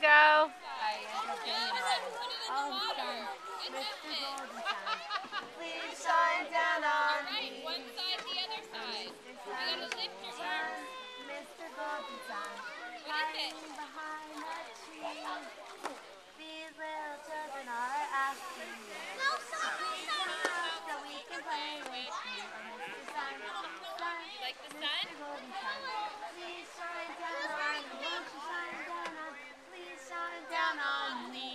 go. Please shine down on me. One side, the other side. You gotta lift your arms. Mr. Golden Sun, hiding behind a tree. These little children are asking me, please come so we can play with you. Mr. Sun, Like the sun? Mr. Golden Sun, please shine down on me. Won't you shine down on me? Please shine down on me.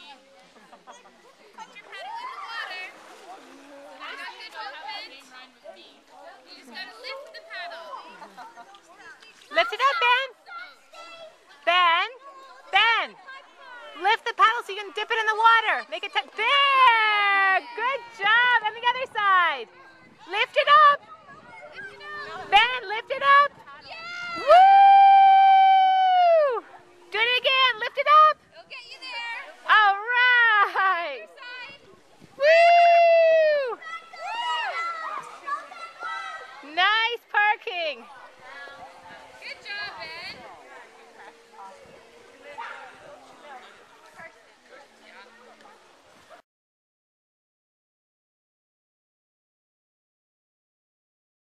Put your paddle in the water. I got good movement. You just gotta lift the paddle. Lift it up, Ben. Ben. Ben. Lift the paddle so you can dip it in the water. Make it there. Good job. And the other side. Lift it up. Ben, lift it up. Woo! Do it again. Lift it up. It'll get you there. All right. Side. Woo! Nice parking.